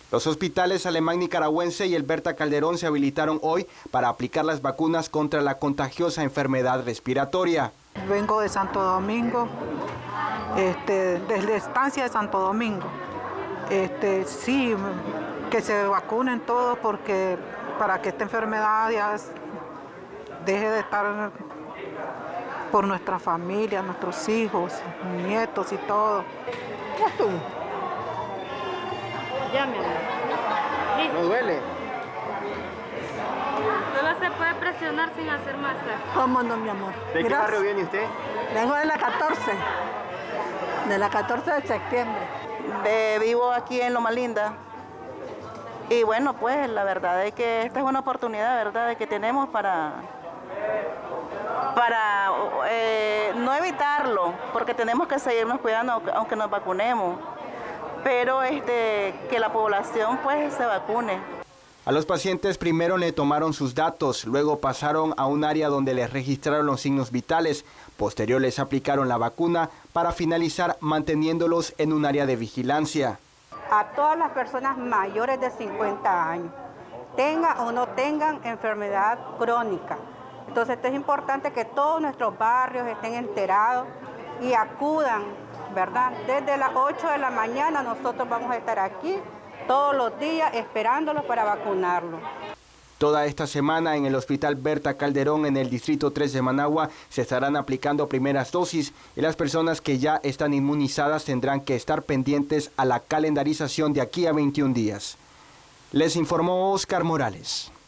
Los hospitales Alemán Nicaragüense y el Berta Calderón se habilitaron hoy para aplicar las vacunas contra la contagiosa enfermedad respiratoria. Vengo de Santo Domingo, desde estancia de Santo Domingo. Sí, que se vacunen todos porque para que esta enfermedad ya deje de estar por nuestra familia, nuestros hijos, nietos y todo. ¿Qué estuvo? Ya, mi amor. ¿Sí? ¿No duele? Solo se puede presionar sin hacer masa. ¿Cómo no, mi amor? ¿De qué barrio viene usted? Vengo de la 14. De la 14 de septiembre. Vivo aquí en Loma Linda. Y bueno, pues la verdad es que esta es una oportunidad, ¿verdad?, que tenemos para no evitarlo, porque tenemos que seguirnos cuidando aunque nos vacunemos, pero que la población pues se vacune. A los pacientes primero le tomaron sus datos, luego pasaron a un área donde les registraron los signos vitales, posterior les aplicaron la vacuna para finalizar manteniéndolos en un área de vigilancia. A todas las personas mayores de 50 años, tengan o no tengan enfermedad crónica. Entonces esto es importante que todos nuestros barrios estén enterados y acudan, ¿verdad? Desde las 8 de la mañana nosotros vamos a estar aquí todos los días esperándolos para vacunarlos. Toda esta semana en el Hospital Berta Calderón en el Distrito 3 de Managua se estarán aplicando primeras dosis y las personas que ya están inmunizadas tendrán que estar pendientes a la calendarización de aquí a 21 días. Les informó Oscar Morales.